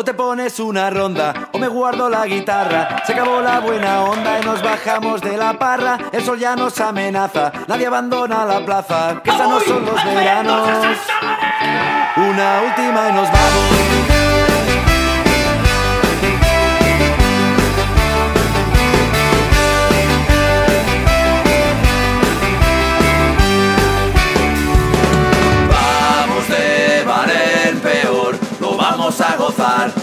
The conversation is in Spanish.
o te pones una ronda, o me guardo la guitarra. Se acabó la buena onda y nos bajamos de la parra. El sol ya nos amenaza, nadie abandona la plaza. Que estos no son los veranos. Una última y nos vamos. Vamos a gozar.